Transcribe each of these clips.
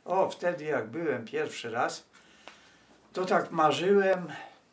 O, wtedy jak byłem pierwszy raz, to tak marzyłem,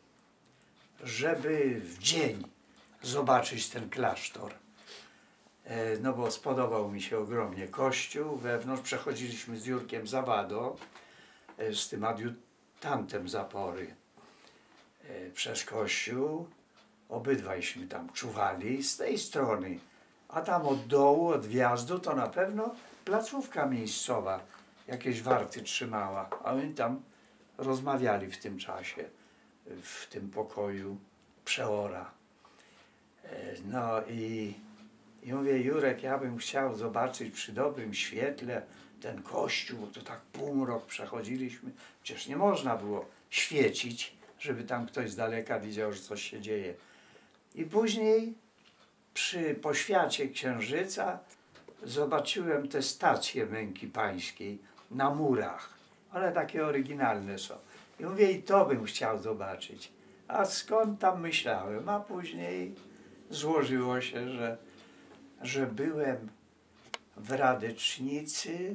żeby w dzień zobaczyć ten klasztor. No bo spodobał mi się ogromnie kościół wewnątrz. Przechodziliśmy z Jurkiem Zawado, z tym adiutantem zapory, przez kościół. Obydwajśmy tam czuwali z tej strony, a tam od dołu, od wjazdu to na pewno placówka miejscowa jakieś warty trzymała, a oni tam rozmawiali w tym czasie, w tym pokoju przeora. No i mówię, Jurek, ja bym chciał zobaczyć przy dobrym świetle ten kościół, bo to tak półmrok przechodziliśmy, przecież nie można było świecić, żeby tam ktoś z daleka widział, że coś się dzieje. I później przy poświacie księżyca zobaczyłem te stacje Męki Pańskiej na murach, one takie oryginalne są. I mówię, i to bym chciał zobaczyć. A skąd tam myślałem? A później złożyło się, że byłem w Radecznicy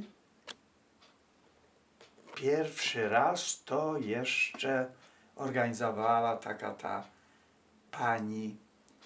pierwszy raz, to jeszcze organizowała taka ta pani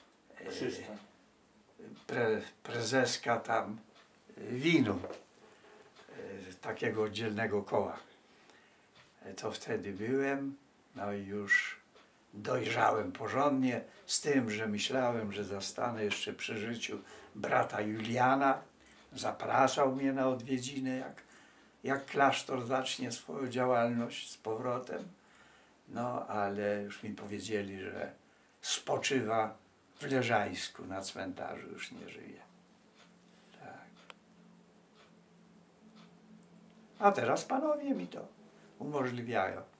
prezeska tam winu, takiego oddzielnego koła. To wtedy byłem, no i już dojrzałem porządnie, z tym, że myślałem, że zastanę jeszcze przy życiu brata Juliana. Zapraszał mnie na odwiedziny, jak klasztor zacznie swoją działalność z powrotem. No, ale już mi powiedzieli, że spoczywa w Leżajsku na cmentarzu, już nie żyje. Tak. A teraz panowie mi to umożliwiają.